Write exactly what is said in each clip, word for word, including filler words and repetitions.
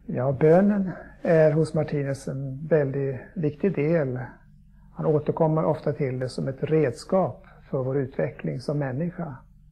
Ja, bönen är hos Martinus en väldigt viktig del. Han återkommer ofta till det som ett redskap för vår utveckling som människa.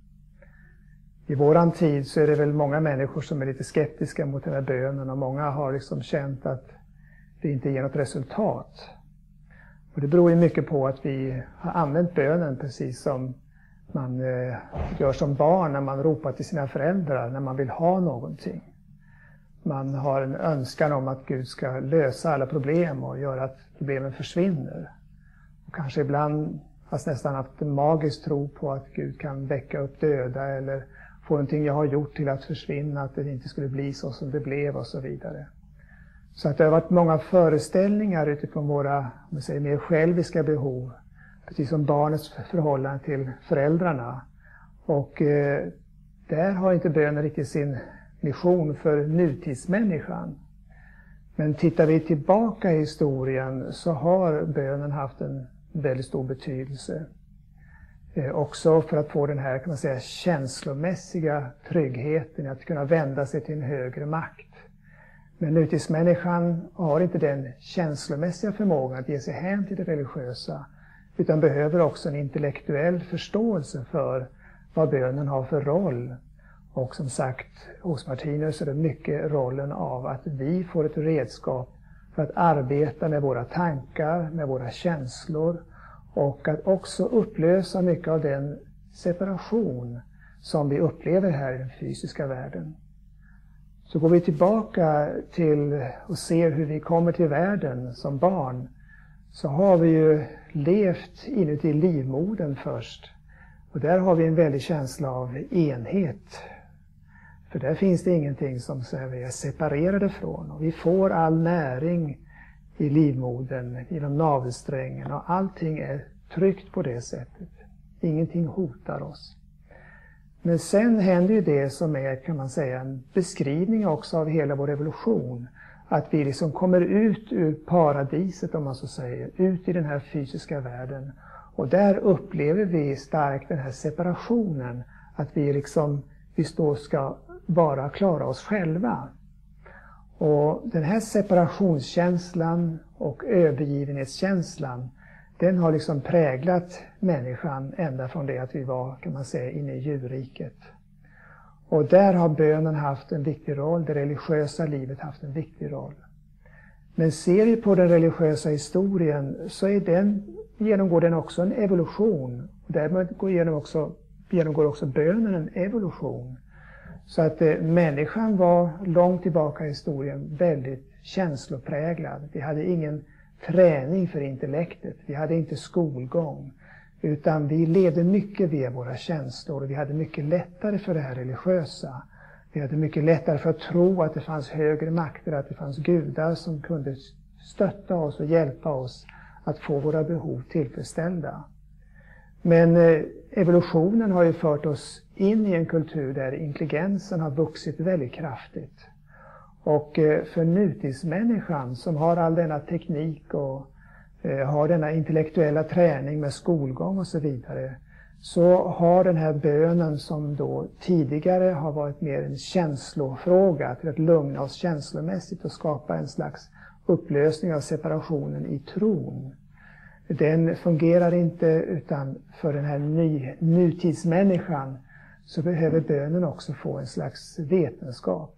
I våran tid så är det väl många människor som är lite skeptiska mot den här bönen, och många har liksom känt att det inte ger något resultat. Och det beror ju mycket på att vi har använt bönen precis som man eh, gör som barn när man ropar till sina föräldrar när man vill ha någonting. Man har en önskan om att Gud ska lösa alla problem och göra att problemen försvinner. Och kanske ibland har nästan haft en magisk tro på att Gud kan väcka upp döda eller få någonting jag har gjort till att försvinna, att det inte skulle bli så som det blev och så vidare. Så att det har varit många föreställningar utifrån våra, om man säger, mer själviska behov, precis som barnets förhållande till föräldrarna. Och eh, där har inte bönen riktigt sin mission för nutidsmänniskan. Men tittar vi tillbaka i historien så har bönen haft en väldigt stor betydelse. Eh, också för att få den här, kan man säga, känslomässiga tryggheten att kunna vända sig till en högre makt. Men nutidsmänniskan har inte den känslomässiga förmågan att ge sig hem till det religiösa, utan behöver också en intellektuell förståelse för vad bönen har för roll. Och som sagt, hos Martinus är det mycket rollen av att vi får ett redskap för att arbeta med våra tankar, med våra känslor, och att också upplösa mycket av den separation som vi upplever här i den fysiska världen. Så går vi tillbaka till och ser hur vi kommer till världen som barn, så har vi ju levt inuti livmodern först. Och där har vi en väldig känsla av enhet. För där finns det ingenting som vi är separerade från. Och vi får all näring i livmodern, genom navelsträngen, och allting är tryggt på det sättet. Ingenting hotar oss. Men sen händer ju det som är, kan man säga, en beskrivning också av hela vår evolution. Att vi liksom kommer ut ur paradiset, om man så säger, ut i den här fysiska världen. Och där upplever vi starkt den här separationen. Att vi liksom, vi då ska bara klara oss själva. Och den här separationskänslan och övergivenhetskänslan, den har liksom präglat människan ända från det att vi var, kan man säga, inne i djurriket. Och där har bönen haft en viktig roll, det religiösa livet haft en viktig roll. Men ser vi på den religiösa historien så är den, genomgår den också en evolution. Och därmed går genom också, genomgår också bönen en evolution. Så att eh, människan var långt tillbaka i historien väldigt känslopräglad. Vi hade ingen träning för intellektet, vi hade inte skolgång. Utan vi levde mycket via våra känslor, och vi hade mycket lättare för det här religiösa. Vi hade mycket lättare för att tro att det fanns högre makter, att det fanns gudar som kunde stötta oss och hjälpa oss att få våra behov tillfredsställda. Men eh, evolutionen har ju fört oss in i en kultur där intelligensen har vuxit väldigt kraftigt. Och eh, för nutidsmänniskan som har all denna teknik och eh, har denna intellektuella träning med skolgång och så vidare, så har den här bönen, som då tidigare har varit mer en känslofråga, till att lugna oss känslomässigt och skapa en slags upplösning av separationen i tron. Den fungerar inte, utan för den här ny, nutidsmänniskan så behöver bönen också få en slags vetenskap.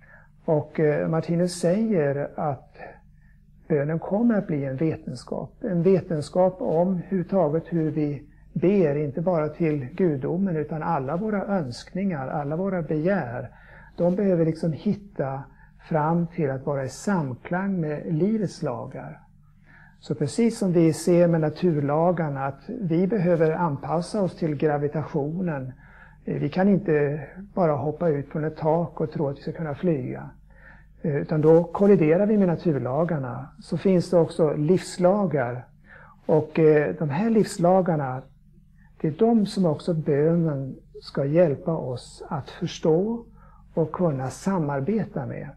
Och eh, Martinus säger att bönen kommer att bli en vetenskap. En vetenskap om hur taget hur vi ber, inte bara till gudomen, utan alla våra önskningar, alla våra begär. De behöver liksom hitta fram till att vara i samklang med livets lagar. Så precis som vi ser med naturlagarna att vi behöver anpassa oss till gravitationen. Vi kan inte bara hoppa ut från ett tak och tro att vi ska kunna flyga. Utan då kolliderar vi med naturlagarna. Så finns det också livslagar. Och de här livslagarna, det är de som också bönen ska hjälpa oss att förstå och kunna samarbeta med.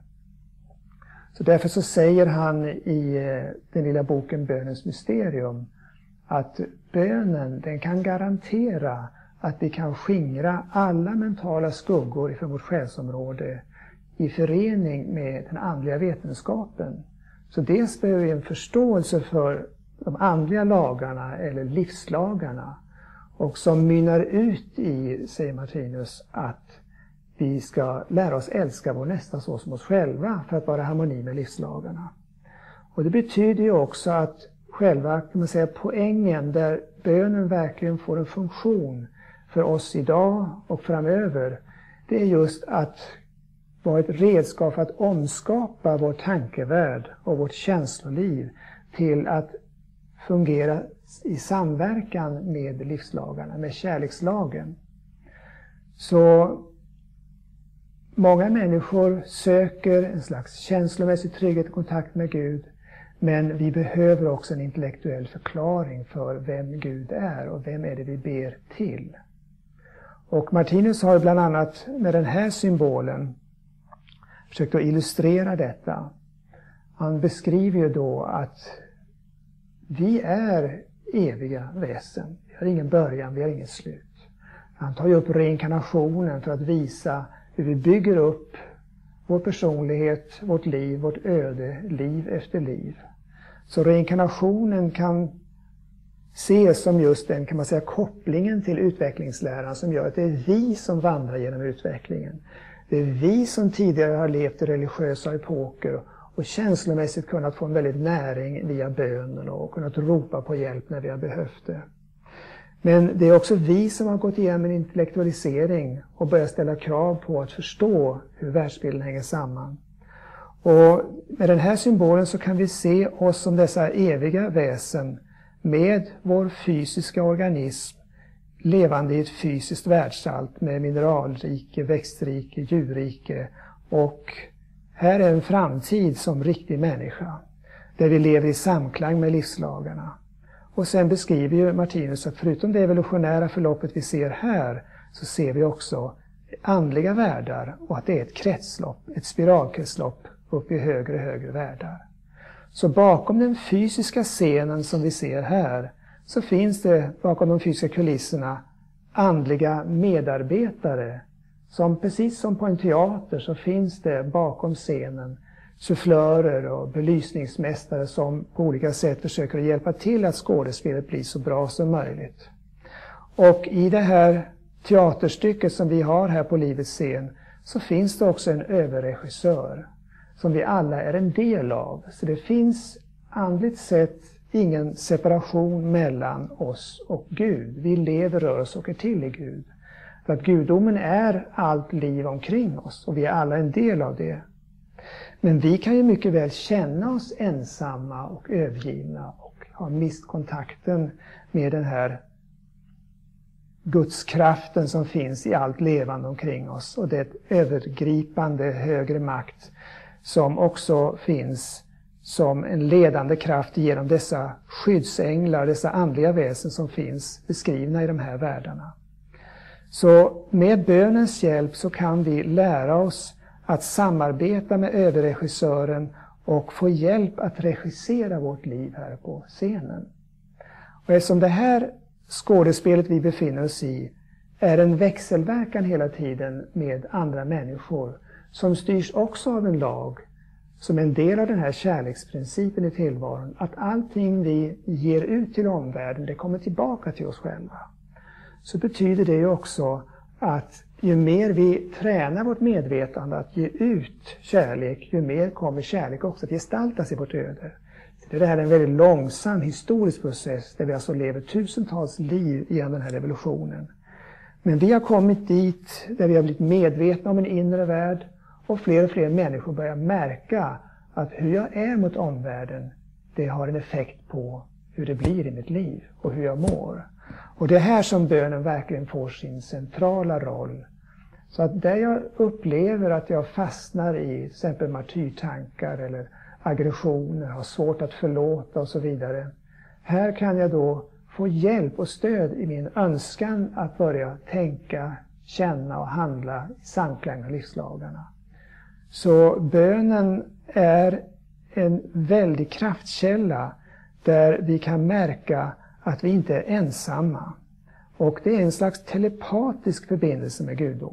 Så därför så säger han i den lilla boken Bönens mysterium att bönen, den kan garantera att vi kan skingra alla mentala skuggor ifrån vårt själsområde i förening med den andliga vetenskapen. Så dels behöver vi en förståelse för de andliga lagarna eller livslagarna, och som mynnar ut i, säger Martinus, att vi ska lära oss älska vår nästa så som oss själva för att vara i harmoni med livslagarna. Och det betyder ju också att själva, kan man säga, poängen där bönen verkligen får en funktion för oss idag och framöver, det är just att vara ett redskap för att omskapa vår tankevärld och vårt känsloliv till att fungera i samverkan med livslagarna, med kärlekslagen. Så många människor söker en slags känslomässig trygghet och kontakt med Gud, men vi behöver också en intellektuell förklaring för vem Gud är och vem är det vi ber till. Och Martinus har bland annat med den här symbolen försökt att illustrera detta. Han beskriver ju då att vi är eviga väsen. Vi har ingen början, vi har inget slut. Han tar ju upp reinkarnationen för att visa hur vi bygger upp vår personlighet, vårt liv, vårt öde, liv efter liv. Så reinkarnationen kan ses som just den, kan man säga, kopplingen till utvecklingsläran som gör att det är vi som vandrar genom utvecklingen. Det är vi som tidigare har levt i religiösa epoker och känslomässigt kunnat få en väldigt näring via bönen och kunnat ropa på hjälp när vi har behövt det. Men det är också vi som har gått igenom en intellektualisering och börjat ställa krav på att förstå hur världsbilden hänger samman. Och med den här symbolen så kan vi se oss som dessa eviga väsen med vår fysiska organism levande i ett fysiskt världsalt med mineralrike, växtrike, djurrike, och här är en framtid som riktig människa där vi lever i samklang med livslagarna. Och sen beskriver ju Martinus att förutom det evolutionära förloppet vi ser här så ser vi också andliga världar och att det är ett kretslopp, ett spiralkretslopp upp i högre och högre världar. Så bakom den fysiska scenen som vi ser här så finns det bakom de fysiska kulisserna andliga medarbetare som precis som på en teater så finns det bakom scenen sufflörer och belysningsmästare som på olika sätt försöker hjälpa till att skådespelet blir så bra som möjligt. Och i det här teaterstycket som vi har här på livets scen så finns det också en överregissör som vi alla är en del av. Så det finns andligt sett ingen separation mellan oss och Gud. Vi lever, rör oss och är till i Gud. För att gudomen är allt liv omkring oss och vi är alla en del av det. Men vi kan ju mycket väl känna oss ensamma och övergivna och ha mist kontakten med den här Gudskraften som finns i allt levande omkring oss. Och det är ett övergripande högre makt som också finns som en ledande kraft genom dessa skyddsänglar, dessa andliga väsen som finns beskrivna i de här världarna. Så med bönens hjälp så kan vi lära oss att samarbeta med överregissören och få hjälp att regissera vårt liv här på scenen. Och eftersom det här skådespelet vi befinner oss i är en växelverkan hela tiden med andra människor som styrs också av en lag som en del av den här kärleksprincipen i tillvaron, att allting vi ger ut till omvärlden, det kommer tillbaka till oss själva. Så betyder det ju också att ju mer vi tränar vårt medvetande att ge ut kärlek, ju mer kommer kärlek också att gestaltas i vårt öde. Så det här är en väldigt långsam historisk process där vi alltså lever tusentals liv genom den här revolutionen. Men vi har kommit dit där vi har blivit medvetna om en inre värld och fler och fler människor börjar märka att hur jag är mot omvärlden, det har en effekt på hur det blir i mitt liv och hur jag mår. Och det är här som bönen verkligen får sin centrala roll. Så att där jag upplever att jag fastnar i till exempel martyrtankar eller aggressioner, har svårt att förlåta och så vidare. Här kan jag då få hjälp och stöd i min önskan att börja tänka, känna och handla i samklang med livslagarna. Så bönen är en väldig kraftkälla där vi kan märka att vi inte är ensamma. Och det är en slags telepatisk förbindelse med gudomen.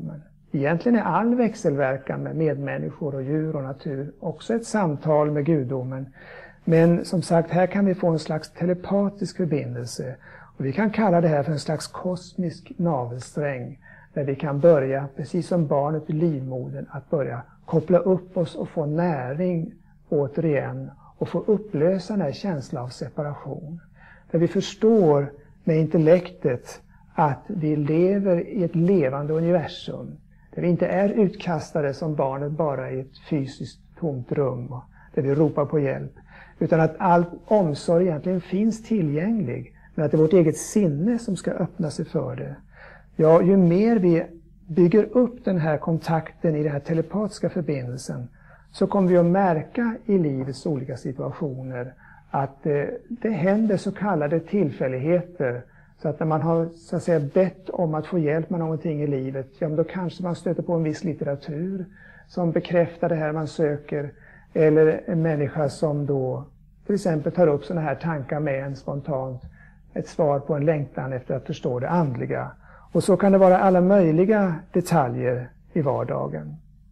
Egentligen är all växelverkan med medmänniskor och djur och natur också ett samtal med gudomen. Men som sagt, här kan vi få en slags telepatisk förbindelse. Och vi kan kalla det här för en slags kosmisk navelsträng. Där vi kan börja, precis som barnet i livmodern, att börja koppla upp oss och få näring återigen. Och få upplösa den här känslan av separation. Där vi förstår med intellektet att vi lever i ett levande universum. Där vi inte är utkastade som barnet bara i ett fysiskt tomt rum. Där vi ropar på hjälp. Utan att all omsorg egentligen finns tillgänglig. Men att det är vårt eget sinne som ska öppna sig för det. Ja, ju mer vi bygger upp den här kontakten i den här telepatiska förbindelsen. Så kommer vi att märka i livets olika situationer att eh, det händer så kallade tillfälligheter. Så att när man har så att säga bett om att få hjälp med någonting i livet, ja, men då kanske man stöter på en viss litteratur som bekräftar det här man söker. Eller en människa som då till exempel tar upp sådana här tankar med en spontant, ett svar på en längtan efter att förstå det andliga. Och så kan det vara alla möjliga detaljer i vardagen.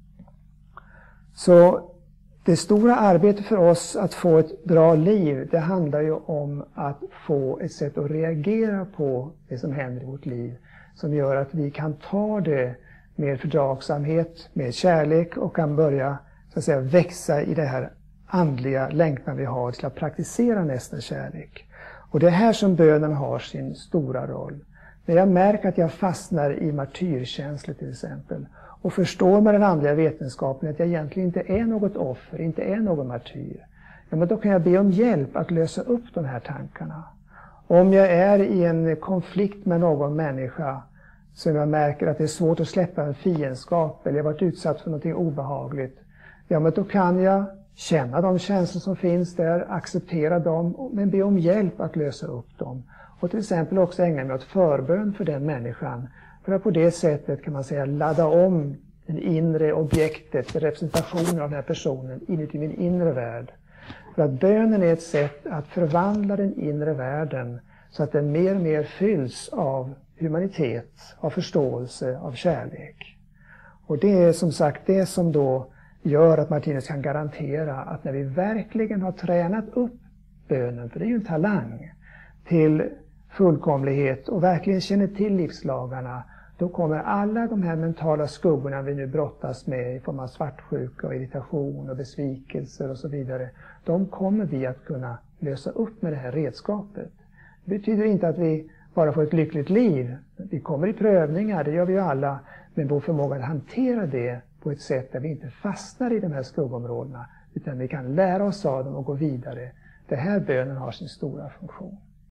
Så det stora arbetet för oss att få ett bra liv, det handlar ju om att få ett sätt att reagera på det som händer i vårt liv. Som gör att vi kan ta det med fördragsamhet, med kärlek och kan börja så att säga växa i det här andliga längtan vi har till att praktisera nästa kärlek. Och det är här som bönen har sin stora roll. När jag märker att jag fastnar i martyrkänslor till exempel och förstår med den andliga vetenskapen att jag egentligen inte är något offer, inte är någon martyr. Ja, men då kan jag be om hjälp att lösa upp de här tankarna. Om jag är i en konflikt med någon människa som jag märker att det är svårt att släppa en fiendskap eller jag har varit utsatt för något obehagligt. Ja, men då kan jag känna de känslor som finns där, acceptera dem, men be om hjälp att lösa upp dem. Och till exempel också ägna mig åt förbön för den människan. För att på det sättet kan man säga ladda om det inre objektet, representationen av den här personen inuti min inre värld. För att bönen är ett sätt att förvandla den inre världen så att den mer och mer fylls av humanitet, av förståelse, av kärlek. Och det är som sagt det som då gör att Martinus kan garantera att när vi verkligen har tränat upp bönen, för det är ju en talang, till fullkomlighet och verkligen känner till livslagarna, då kommer alla de här mentala skuggorna vi nu brottas med i form av svartsjuka och irritation och besvikelser och så vidare, de kommer vi att kunna lösa upp med det här redskapet. Det betyder inte att vi bara får ett lyckligt liv. Vi kommer i prövningar, det gör vi ju alla, men vår förmåga att hantera det på ett sätt där vi inte fastnar i de här skuggområdena, utan vi kan lära oss av dem och gå vidare. Det här bönen har sin stora funktion.